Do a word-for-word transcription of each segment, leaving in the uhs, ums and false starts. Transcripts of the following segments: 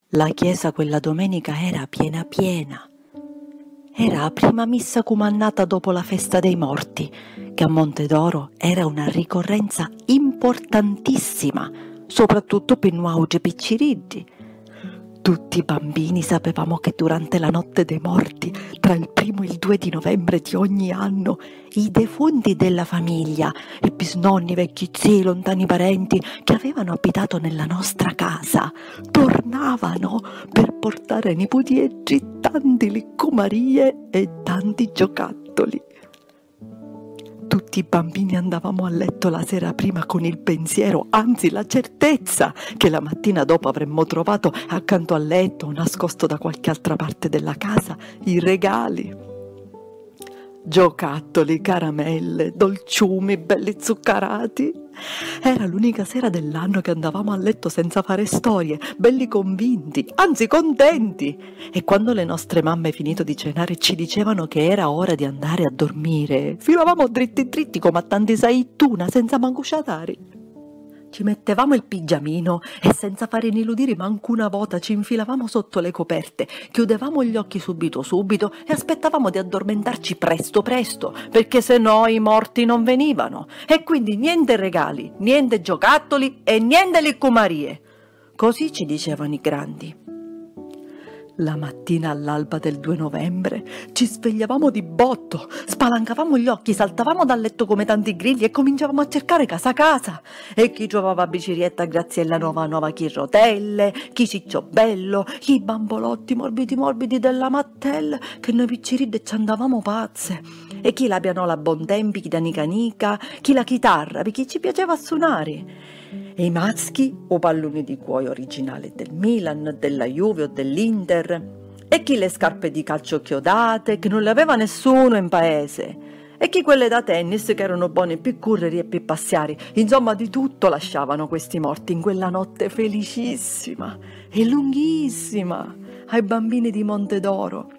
La chiesa quella domenica era piena piena. Era la prima missa comandata dopo la festa dei morti, che a Montedoro era una ricorrenza importantissima, soprattutto per noi picciriddi. Tutti i bambini sapevamo che durante la notte dei morti, tra il primo e il due di novembre di ogni anno, i defunti della famiglia, i bisnonni, i vecchi zii, i lontani parenti che avevano abitato nella nostra casa, tornavano per portare ai nipotietti tanti liccomarie e tanti giocattoli. Tutti i bambini andavamo a letto la sera prima con il pensiero, anzi la certezza, che la mattina dopo avremmo trovato accanto al letto, nascosto da qualche altra parte della casa, i regali. Giocattoli, caramelle, dolciumi belli zuccherati. Era l'unica sera dell'anno che andavamo a letto senza fare storie, belli convinti, anzi contenti. E quando le nostre mamme, finito di cenare, ci dicevano che era ora di andare a dormire, filavamo dritti dritti come a tanti saittuna, senza manco sciatari. Ci mettevamo il pigiamino e senza fare iniludire manco una volta ci infilavamo sotto le coperte, chiudevamo gli occhi subito subito e aspettavamo di addormentarci presto presto, perché se no i morti non venivano. E quindi niente regali, niente giocattoli e niente liccomarie. Così ci dicevano i grandi. La mattina all'alba del due novembre ci svegliavamo di botto, spalancavamo gli occhi, saltavamo dal letto come tanti grilli e cominciavamo a cercare casa casa. E chi trovava bicicletta grazie alla nuova nuova chi rotelle, chi cicciobello, chi bambolotti morbidi morbidi della Mattel, che noi picciridde ci andavamo pazze. E chi la pianola a buon tempi, chi da nica nica, chi la chitarra, perché ci piaceva suonare. E i maschi o palloni di cuoio originali del Milan, della Juve o dell'Inter, e chi le scarpe di calcio chiodate che non le aveva nessuno in paese, e chi quelle da tennis che erano buone più curreri e più passiari. Insomma, di tutto lasciavano questi morti in quella notte felicissima e lunghissima ai bambini di Montedoro.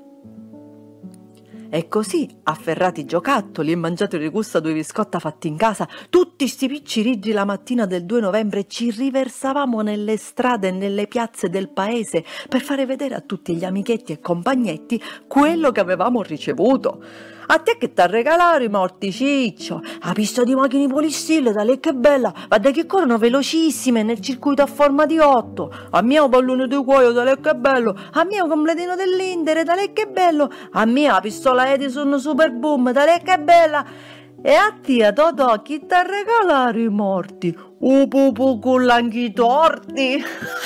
E così, afferrati i giocattoli e mangiati il rigusto a due biscotta fatti in casa, tutti sti picciriggi la mattina del due novembre ci riversavamo nelle strade e nelle piazze del paese per fare vedere a tutti gli amichetti e compagnetti quello che avevamo ricevuto. A te che t'ha regalato i morti, Ciccio? La pista di macchine polistille, da lei che bella, guarda che corrono velocissime nel circuito a forma di otto. A mio pallone di cuoio, da lei che bello, a mio completino dell'Inter, da lei che bello, a mia la pistola Edison Super Boom, da lei che bella. E a te, Totò, chi t'ha regalato i morti? U pupu con l'anchi torti.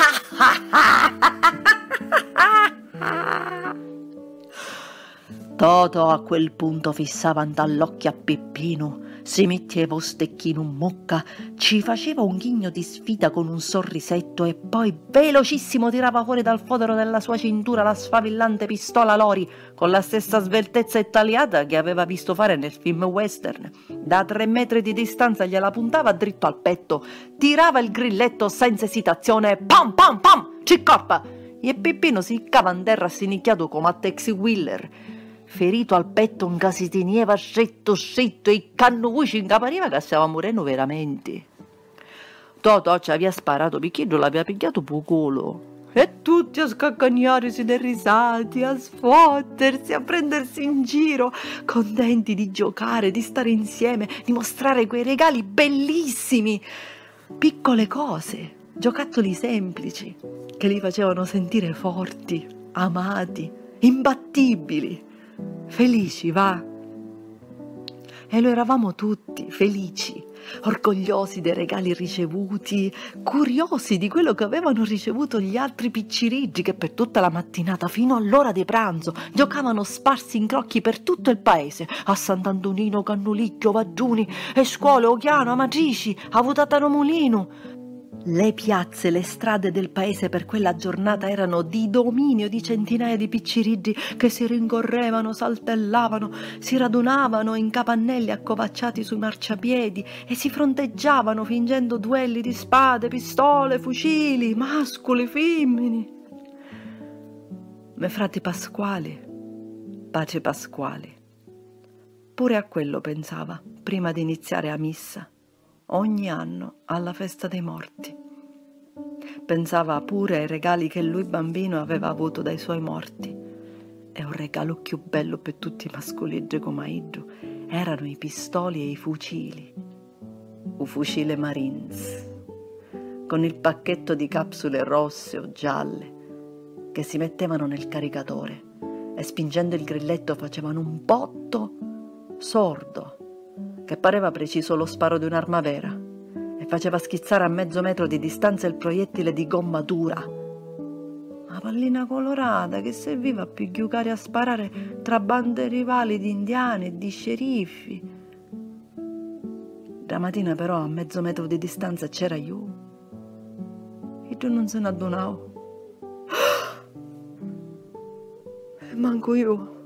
Totò a quel punto fissava dall'occhio a Peppino, si metteva un stecchino in mucca, ci faceva un ghigno di sfida con un sorrisetto e poi velocissimo tirava fuori dal fodero della sua cintura la sfavillante pistola Lori con la stessa sveltezza e tagliata che aveva visto fare nel film western. Da tre metri di distanza gliela puntava dritto al petto, tirava il grilletto senza esitazione e pam pam pam, ciccorpa! E Peppino si iccava in terra sinicchiato come a Taxi Wheeler. Ferito al petto un che si teneva stretto stretto e il cannucci incapariva che stava morendo veramente. Totò ci aveva sparato perché non l'aveva pigliato per culo. E tutti a scaccagnarsi dei risati, a sfottersi, a prendersi in giro, contenti di giocare, di stare insieme, di mostrare quei regali bellissimi. Piccole cose, giocattoli semplici, che li facevano sentire forti, amati, imbattibili. Felici, va? E lo eravamo tutti, felici, orgogliosi dei regali ricevuti, curiosi di quello che avevano ricevuto gli altri picciriggi che per tutta la mattinata fino all'ora di pranzo giocavano sparsi in crocchi per tutto il paese, a Sant'Antonino, Cannulicchio, Vaggiuni, e scuole, Ochiano, Amatrici, a Vutatano Mulino. Le piazze, le strade del paese per quella giornata erano di dominio di centinaia di picciriggi che si rincorrevano, saltellavano, si radunavano in capannelli accovacciati sui marciapiedi e si fronteggiavano fingendo duelli di spade, pistole, fucili, mascoli, femmini. Me frati Pasquali, pace Pasquali. Pure a quello pensava prima di iniziare a missa. Ogni anno alla festa dei morti. Pensava pure ai regali che lui bambino aveva avuto dai suoi morti. E un regalo più bello per tutti i mascoleggi come Iddu erano i pistoli e i fucili. Un fucile Marines, con il pacchetto di capsule rosse o gialle che si mettevano nel caricatore e spingendo il grilletto facevano un botto sordo che pareva preciso lo sparo di un'arma vera e faceva schizzare a mezzo metro di distanza il proiettile di gomma dura. Una pallina colorata che serviva a pigliucare a sparare tra bande rivali di indiani e di sceriffi. La mattina però a mezzo metro di distanza c'era io e tu non se ne adunavo. Manco io.